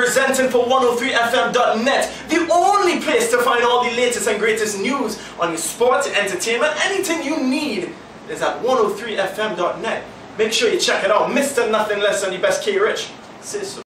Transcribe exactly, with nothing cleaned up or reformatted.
representing for one oh three F M dot net, the only place to find all the latest and greatest news on your sports, entertainment, anything you need is at one oh three F M dot net. Make sure you check it out. Mister Nothing Less than the best K Rich. Say so.